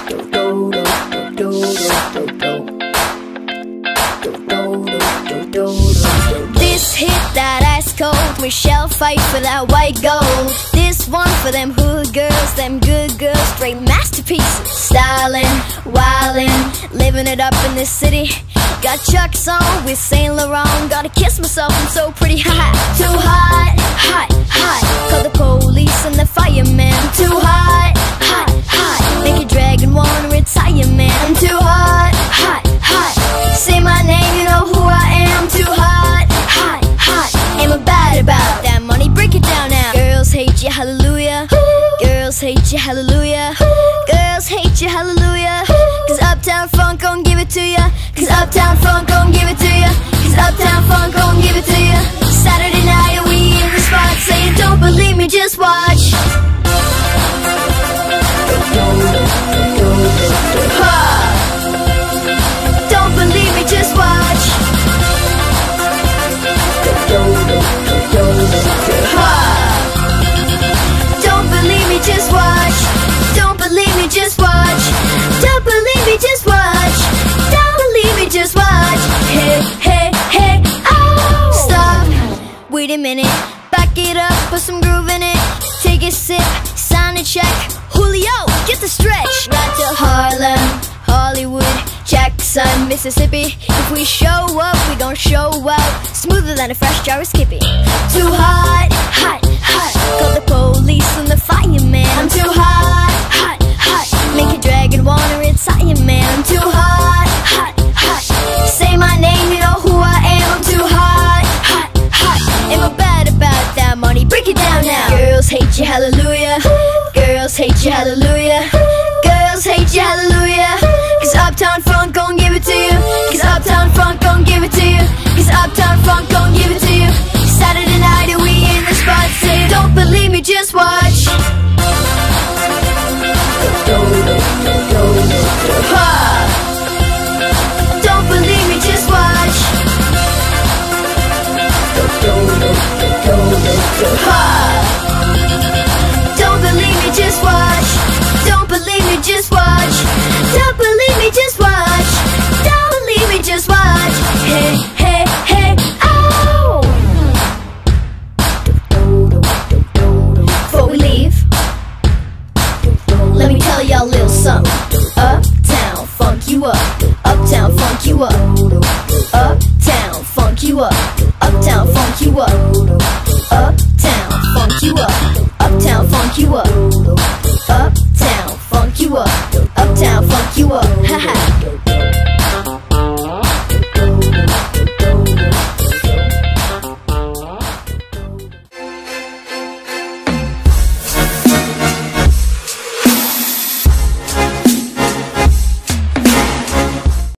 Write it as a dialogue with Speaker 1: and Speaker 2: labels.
Speaker 1: This hit that ice cold, we shall fight for that white gold. This one for them hood girls, them good girls, straight masterpieces. Stylin', wildin', living it up in this city. Got Chucks on with Saint Laurent, gotta kiss myself, I'm so pretty hot. Too hot, hot, hot, call the police and the fireman. Too hot, hot, hot, make a dragon wanna retire, man. I'm too hot, hot, hot, say my name, you know who I am. Too hot, hot, hot, ain't my bad about that money, break it down now. Girls hate you, hallelujah. Girls hate you, hallelujah. Girls hate you, hallelujah. Cause Uptown Funk gon' give it to ya. Cause Uptown Funk gon' give it to ya. Cause Uptown Funk gon' give it to ya. Saturday night and we in the spot, saying don't believe me, just watch. Don't believe me, just watch. Don't believe me, just watch. Don't believe me, just watch. Don't believe me, just watch. Don't believe me, just watch. Hey, hey, hey, oh! Stop, wait a minute. Back it up, put some groove in it. Take a sip, sign a check. Julio, get the stretch. Right to Harlem, Hollywood, Jackson, Mississippi. If we show up, we gon' show out. Smoother than a fresh jar of Skippy. Too hot, hot, hot, call the police and the fireman. I'm too hot, hot, hot, make a dragon wanna retire, man. I'm too hot, hot, hot, say my name, you know who I am. I'm too hot, hot, hot, ain't my bad about that money, break it down now. Girls hate you, hallelujah. Girls hate you, hallelujah. Girls hate you, hallelujah. Cause Uptown Funk gon' give it to you. Cause Uptown Funk gon' give it to you. Cause Uptown Funk gon' give it to you. Saturday night and we in the spot, say don't believe me, just watch. Don't believe me, just watch. Don't believe me, just watch. Don't believe me, just watch. Don't believe me, just watch. Don't believe me, just watch. Hey, hey, hey, oh! Before we leave, let me tell y'all a little something. Uptown funk you up. Uptown funk you up. Uptown funk you up. Uptown funk you up. Uptown funk you up. Uptown funk you up. Up